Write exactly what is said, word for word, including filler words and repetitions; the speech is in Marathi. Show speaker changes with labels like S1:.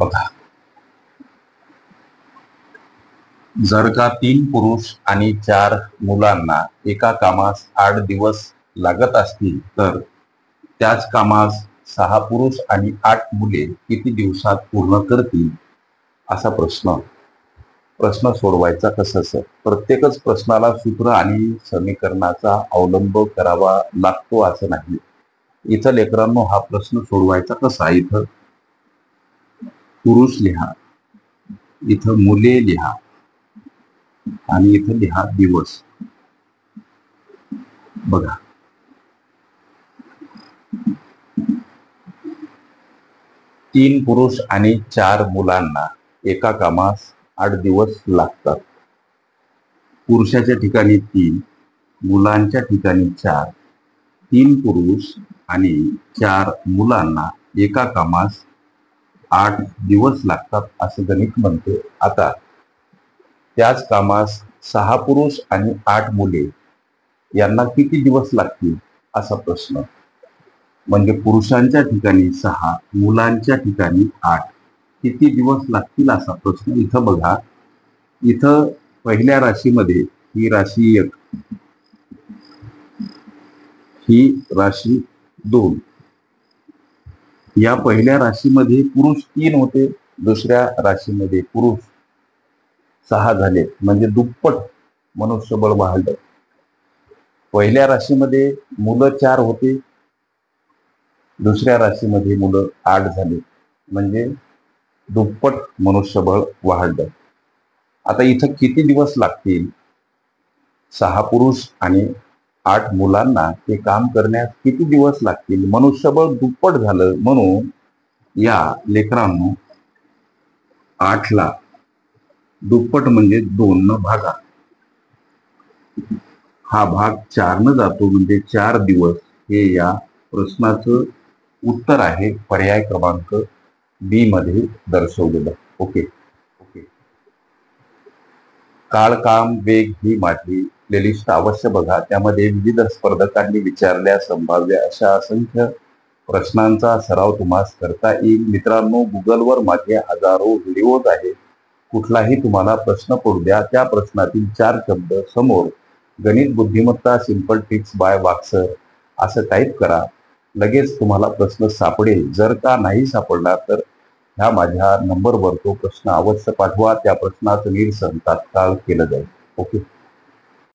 S1: बघा, जर का तीन पुरुष आणि चार मुलांना एका कामास आठ दिवस लागत असतील तर त्याच कामास सहा पुरुष आणि आठ मुले किती दिवसात पूर्ण करतील असा प्रश्न प्रश्न सोडवायचा कसं सर? प्रत्येकच प्रश्नाला सूत्र आणि समीकरणाचा अवलंब करावा लागतो असं नाही. इथं लेकरांनो हा प्रश्न सोडवायचा कसा? इथं पुरुष लिहा, इथं मुले लिहा आणि इथं लिहा दिवस. बघा, तीन पुरुष आणि चार मुलांना एका कामास आठ दिवस लागतात. पुरुषाच्या ठिकाणी तीन, मुलांच्या ठिकाणी चार. तीन पुरुष आणि चार मुलांना एका कामास आठ दिवस लागतात असं गणित म्हणते. आता त्याच कामास सहा पुरुष आणि आठ मुले यांना किती दिवस लागतील असा प्रश्न. म्हणजे पुरुषांच्या ठिकाणी सहा, मुलांच्या ठिकाणी आठ, किती दिवस लागतील असा प्रश्न. इथं बघा, इथं पहिल्या राशीमध्ये ही राशी एक, ही राशी दोन. या पहिल्या राशीमध्ये पुरुष तीन होते, दुसऱ्या राशीमध्ये पुरुष सहा झाले, म्हणजे दुप्पट मनुष्यबळ वाढलं. पहिल्या राशीमध्ये मुलं चार होते, दुसऱ्या राशीमध्ये मुलं आठ झाले, म्हणजे दुप्पट मनुष्यबळ वाढलं. आता इथं किती दिवस लागतील? सहा पुरुष आणि आठ मुलांना ते काम करण्यास किती दिवस लागतील? मनुष्यबळ दुप्पट झालं, म्हणून या लेकरांनो आठला दुप्पट म्हणजे दोन न भागा. हा भाग चार न जातो, म्हणजे चार दिवस. हे या प्रश्नाचं उत्तर आहे, पर्याय क्रमांक बी मध्ये दर्शवलेलं. ओके ओके काळ काम वेग ही माझी प्लेलिस्ट अवश्य बघा. त्यामध्ये विविध स्पर्धकांनी विचारल्या संभाव्य अशा असंख्य प्रश्नांचा सराव तुम्हाला करता येईल. मित्रांनो, गुगलवर माझे हजारो व्हिडिओज आहेत. कुठलाही तुम्हाला प्रश्न पडू द्या, त्या प्रश्नातील चार शब्द समोर गणित बुद्धिमत्ता सिंपल ट्रिक्स बाय वाक्सर असं टाईप करा. लगेच तुम्हाला प्रश्न सापडेल. जर का नाही सापडला तर ह्या माझ्या नंबरवर तो प्रश्न अवश्य पाठवा. त्या प्रश्नाचं निरसन तात्काळ केलं जाईल. ओके.